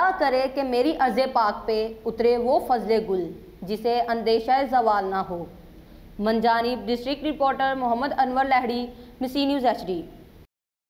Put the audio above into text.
खुदा करे कि मेरी अर्ज़े पाक पे उतरे वो फजले गुल जिसे अंदेशा ज़वाल ना हो। मंजानिब डिस्ट्रिक्ट रिपोर्टर मोहम्मद अनवर लहड़ी, मिसी न्यूज़ HD।